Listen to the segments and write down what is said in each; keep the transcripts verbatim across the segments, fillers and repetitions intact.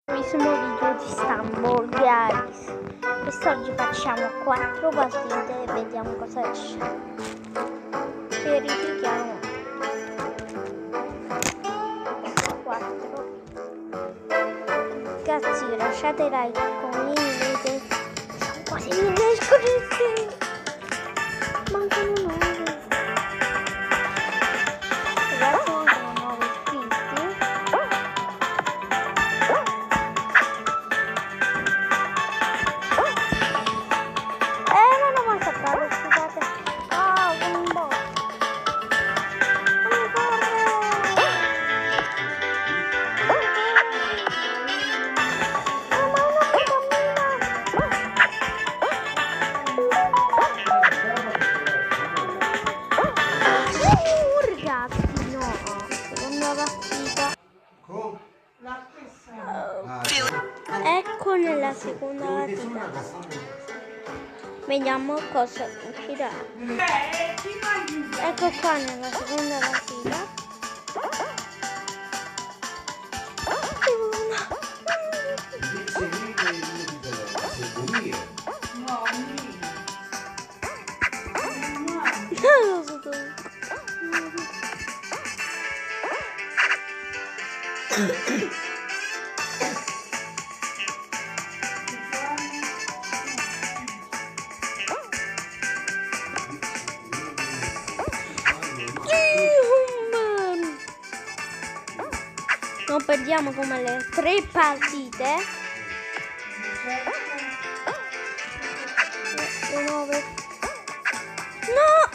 Nuovissimo video di Stumble Guys. Quest'oggi facciamo quattro partite e vediamo cosa esce. Verifichiamo. quattro. Ragazzi, lasciate like, commentate. Quasi mille iscritti. Mancano nove. Ragazzi, mancano nove iscritti. Eh, non ho mai sappato, scusate. Ah, un po'. Come corre? Ah, ma non mi cammina. Uh, ragazzi, no. Seconda partita. Ecco nella seconda partita. Vediamo cosa uscirà. Ecco qua nella seconda partita. Non lo so dove. Non perdiamo come le tre partite. Le nove. No!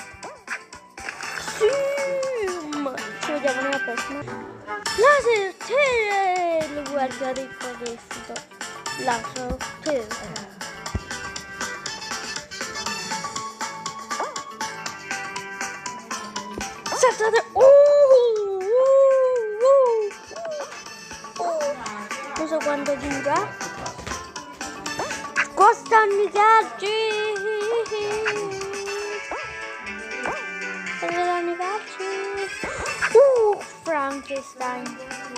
Sì! Ci vediamo nella prossima. Laser Tail! Guardate questo. Laser Tail. Saltate! Uh! Non so quanto dura. Costano i calci. Vedranno i calci. Uh, Frankenstein.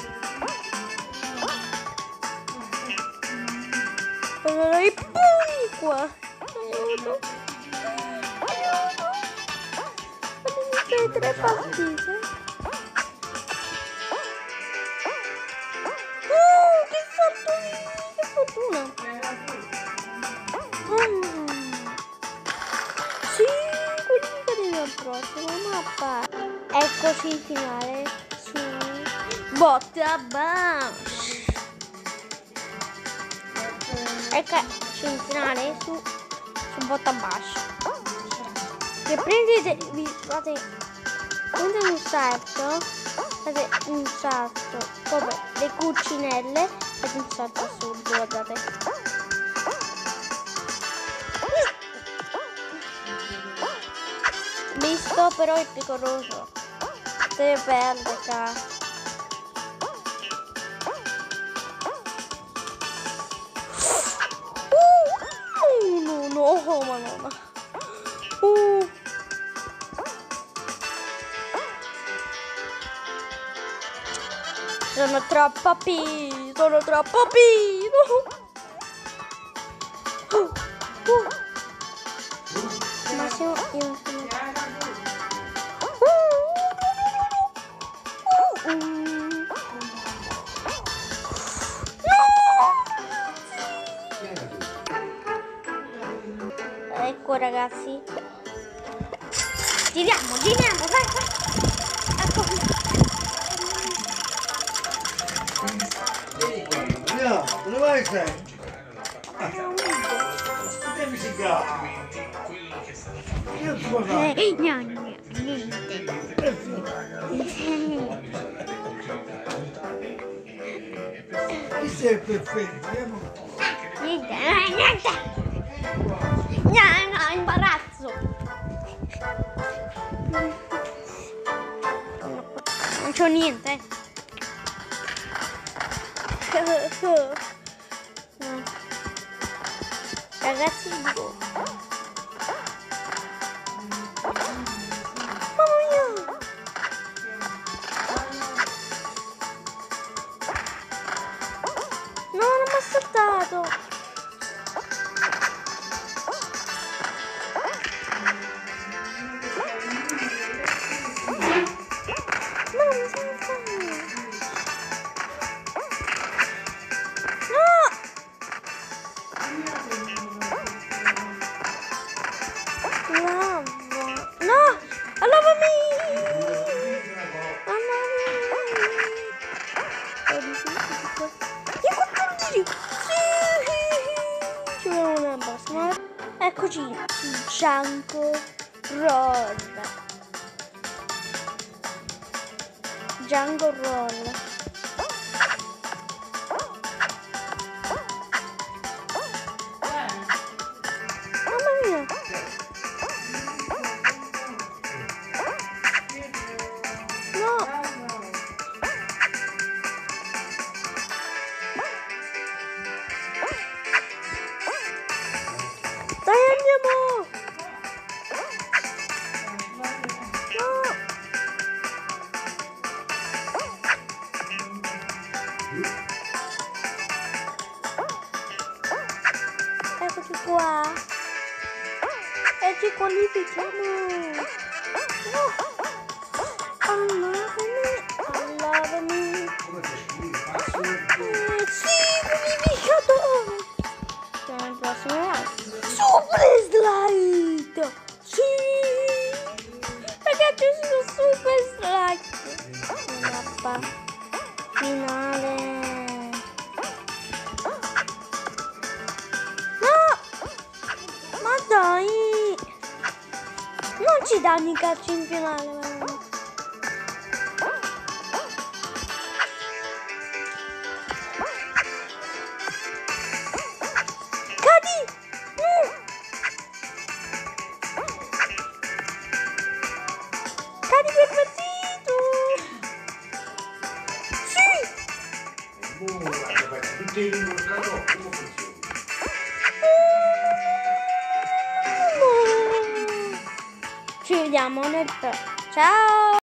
Allora i pugni qua. Aiuto. Aiuto. Sono tre partite. Prossima mappa. Eccoci il finale su Botta Bash. Eccoci il finale su, su Botta Bash. Se prendete, vi fate, prendete un salto, fate un salto come le cuccinelle, fate un salto su, guardate. Visto, però è pericoloso. Se perde qua. Uh, no, no, ma no. Uh. Sono troppo P, sono troppo P. No. Uh, uh. Massimo io sono. Ecco ragazzi, giriamo, giriamo, vai, vai. Ecco qui. No, dove vai sei? Che musica? Io ti voglio fare. Eh, no, no, niente. Chi sei perfetto? Niente, niente. No, no, imbarazzo. Non c'ho niente. Ragazzi, dico. Mamma mia. No. ha saltato. No, mi salta. No. Lava. No, allavami. Ci vuole una bassa. Eccoci, Django Roll. Django Roll. Mamma mia. No. Dai, andiamo! No! Eccoci qua! E ci qualifichiamo! No! Allavami! Allavami! Eh, sì! Qualificato! Siamo al prossimo round! Super slide! Sì! Ragazzi, sono super slide! Mappa finale! No! Ma dai! Non ci danno i calci in finale, veramente. Cadi! Mm. Cadi pervertito! Sì! Mm. Ci vediamo nel prossimo. Ciao!